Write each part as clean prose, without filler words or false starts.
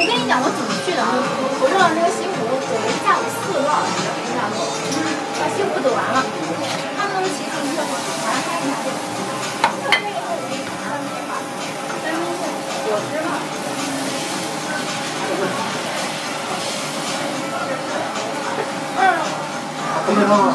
跟你讲，我怎么去的？我绕着那个西湖走了下午4个多小时，这样走，把西湖走完了。他们都骑自行车，马上开一下。果汁嘛。 准备好了。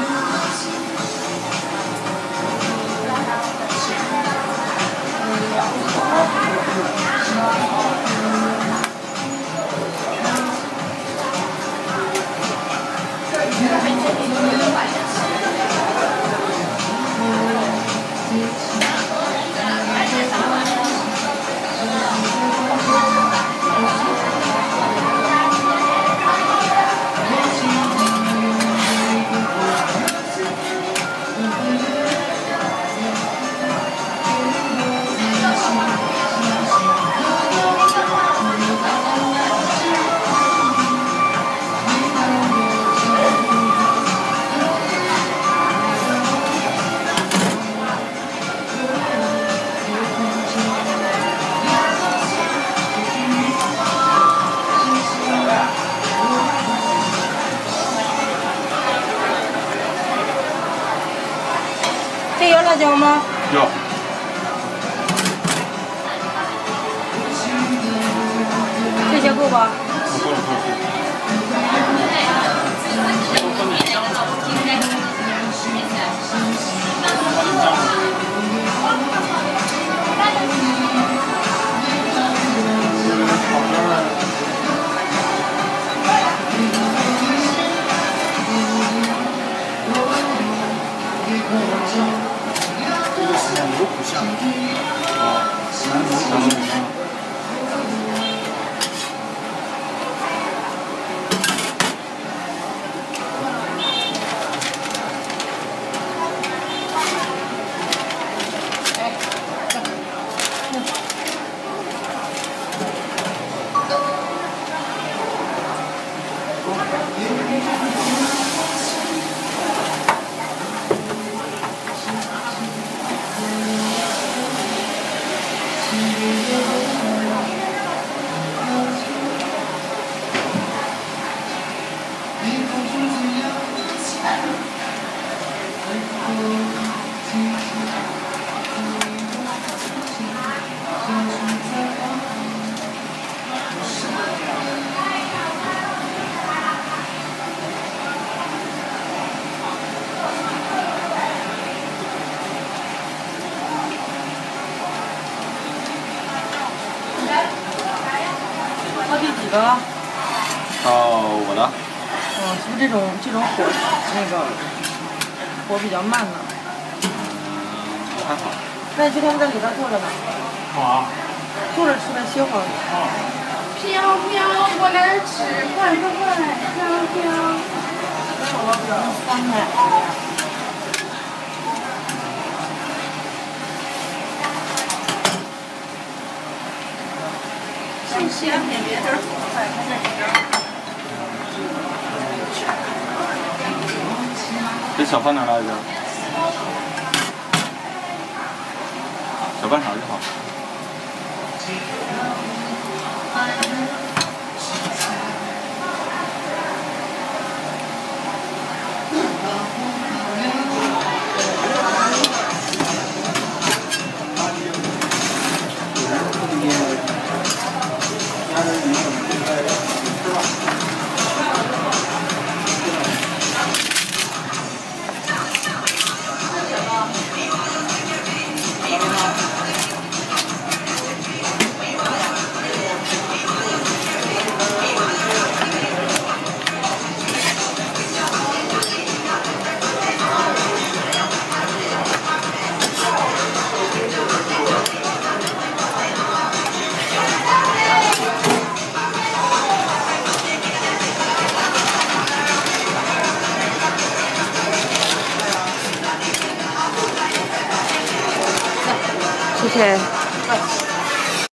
这有辣椒吗？ 有。 这些够吧？ 够了。这个是牛骨香。 到第几个了？ 到我的。 是不是这种火火比较慢呢？ 还好。 那你今天在里边坐着呢？ 好啊。 坐着吃呗，歇会儿。 飘飘过来吃，快快快，飘飘。 3块。 剩下别这儿做菜，看这边。 这小饭哪来着？小半勺就好。 谢谢。